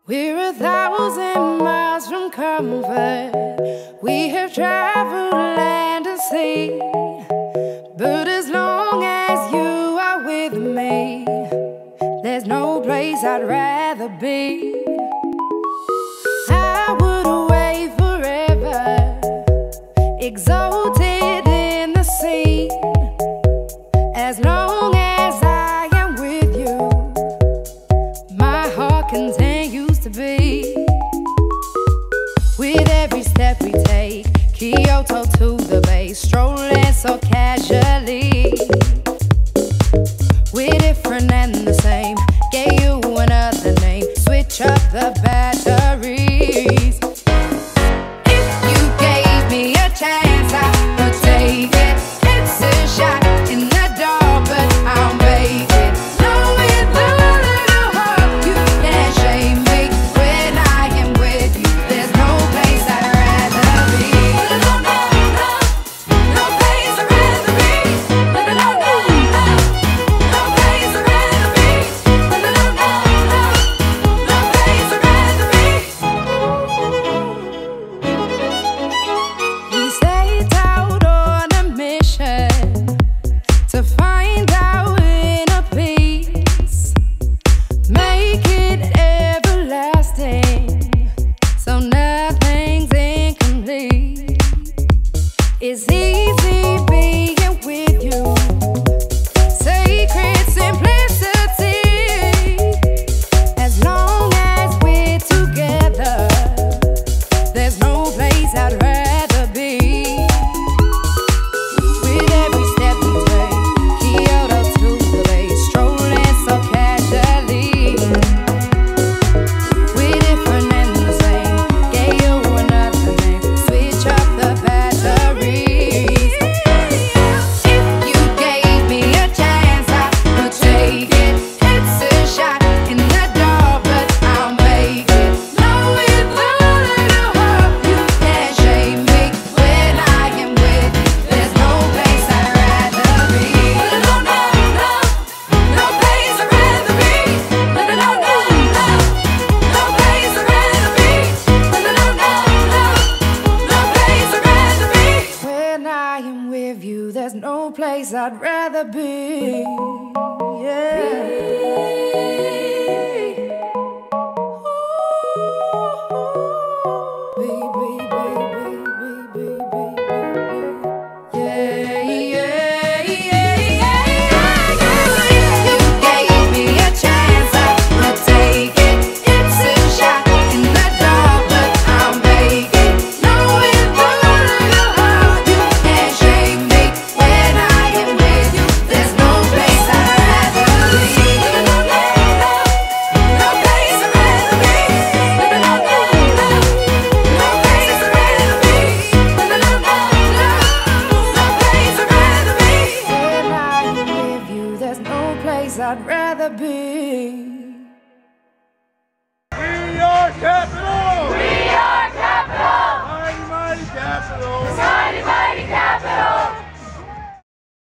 We're 1,000 miles from comfort. We have traveled land and sea, but as long as you are with me, there's no place I'd rather be. I would away forever, exalted in the sea. As long as I am with you, my heart continues to beat. With every step we take, Kyoto to the bay, strolling so casually. We're different and the same, gave you another name, switch up the batteries. If you gave me a chance, I would take it. It's a shot in the dark, but I'll make it. Knowing the little heart, you can't shame me. When I am with you, there's no place I'd rather be. No, no, no, no place I'd rather be. No, no, no, no, no place I'd rather be. No, no, no, no, no place I'd rather be. We set out on a mission to find our inner peace, make it everlasting, so nothing's incomplete. It's easy being with you, sacred simplicity. As long as we're together, there's no place I'd rather be. With every step we take, Kyoto to the bay, strolling so casually. We're different and the same, gave you another name, switch up the batteries. If you gave me a chance, I would take it. It's a shot in the dark, but I'll make it. Knowing the little heart, you can't shame me. When I am with you, there's no place I'd rather be. No, no, no, no place I'd rather be. No, no, no, no, no place I'd rather be. No, no, no, no, no place I'd rather be. When I am with you, there's no place I'd rather be. I'd rather be.